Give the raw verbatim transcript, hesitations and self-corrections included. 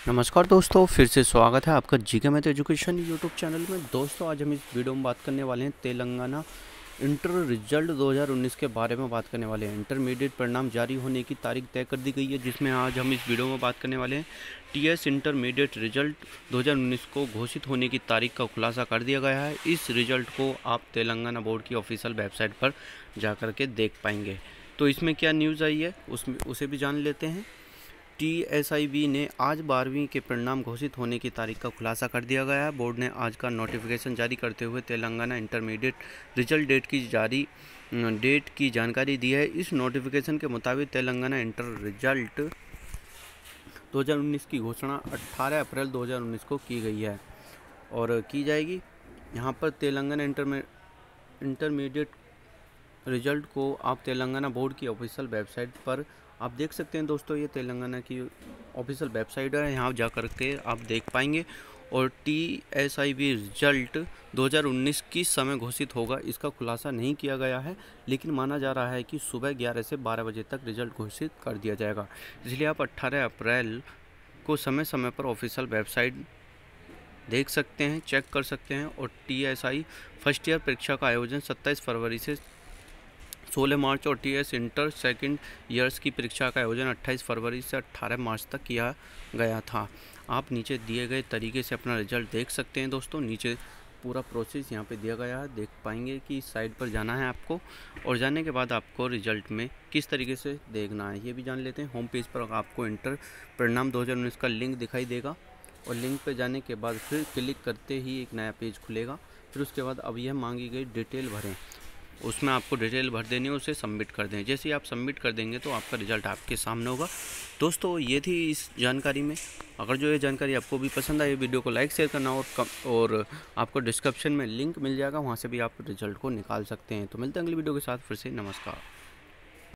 नमस्कार दोस्तों, फिर से स्वागत है आपका GK math education YouTube channel में। दोस्तों आज हम इस वीडियो में बात करने वाले हैं तेलंगाना इंटर रिजल्ट दो हज़ार उन्नीस के बारे में बात करने वाले हैं। इंटरमीडिएट परिणाम जारी होने की तारीख तय कर दी गई है, जिसमें आज हम इस वीडियो में बात करने वाले हैं टीएस इंटरमीडिएट रिजल्ट दो हज़ार उन्नीस को घोषित होने की तारीख का खुलासा कर दिया गया है। इस रिजल्ट को आप तेलंगाना बोर्ड की ऑफिशियल वेबसाइट पर जा कर के देख पाएंगे। तो इसमें क्या न्यूज़ आई है उसमें उसे भी जान लेते हैं। टीएसआईबी ने आज बारहवीं के परिणाम घोषित होने की तारीख का खुलासा कर दिया गया है। बोर्ड ने आज का नोटिफिकेशन जारी करते हुए तेलंगाना इंटरमीडिएट रिजल्ट डेट की जारी डेट की जानकारी दी है। इस नोटिफिकेशन के मुताबिक तेलंगाना इंटर रिजल्ट दो हज़ार उन्नीस की घोषणा अठारह अप्रैल दो हज़ार उन्नीस को की गई है और की जाएगी। यहाँ पर तेलंगाना इंटरमे इंटरमीडिएट रिजल्ट को आप तेलंगाना बोर्ड की ऑफिशियल वेबसाइट पर आप देख सकते हैं। दोस्तों ये तेलंगाना की ऑफिशियल वेबसाइट है, यहाँ जा कर के आप देख पाएंगे। और T S I B result दो हज़ार उन्नीस किस समय घोषित होगा इसका खुलासा नहीं किया गया है, लेकिन माना जा रहा है कि सुबह ग्यारह से बारह बजे तक रिजल्ट घोषित कर दिया जाएगा। इसलिए आप अट्ठारह अप्रैल को समय समय पर ऑफिशियल वेबसाइट देख सकते हैं, चेक कर सकते हैं। और T S I first year परीक्षा का आयोजन सत्ताईस फरवरी से सोलह मार्च और टीएस इंटर सेकंड ईयर्स की परीक्षा का आयोजन अट्ठाईस फरवरी से अठारह मार्च तक किया गया था। आप नीचे दिए गए तरीके से अपना रिजल्ट देख सकते हैं। दोस्तों नीचे पूरा प्रोसेस यहाँ पे दिया गया है, देख पाएंगे कि इस साइट पर जाना है आपको और जाने के बाद आपको रिजल्ट में किस तरीके से देखना है ये भी जान लेते हैं। होम पेज पर आपको इंटर परिणाम दो हज़ार उन्नीस का लिंक दिखाई देगा और लिंक पर जाने के बाद फिर क्लिक करते ही एक नया पेज खुलेगा। फिर उसके बाद अब यह मांगी गई डिटेल भरें, उसमें आपको डिटेल भर देनी है, उसे सबमिट कर दें। जैसे ही आप सबमिट कर देंगे तो आपका रिजल्ट आपके सामने होगा। दोस्तों ये थी इस जानकारी में। अगर जो ये जानकारी आपको भी पसंद आई, वीडियो को लाइक शेयर करना और कम और आपको डिस्क्रिप्शन में लिंक मिल जाएगा, वहाँ से भी आप रिजल्ट को निकाल सकते हैं। तो मिलते हैं अगली वीडियो के साथ फिर से। नमस्कार।